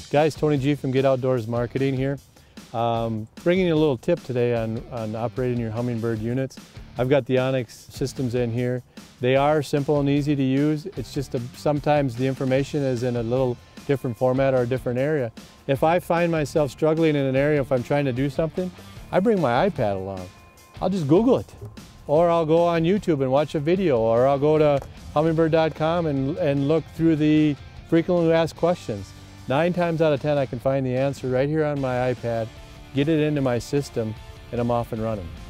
Guys, Tony G from Get Outdoors Marketing here. Bringing you a little tip today on operating your Humminbird units. I've got the Onyx systems in here. They are simple and easy to use. It's just sometimes the information is in a little different format or a different area. If I find myself struggling in an area, if I'm trying to do something, I bring my iPad along. I'll just Google it. Or I'll go on YouTube and watch a video, or I'll go to humminbird.com and look through the frequently asked questions. 9 times out of 10 I can find the answer right here on my iPad, get it into my system, and I'm off and running.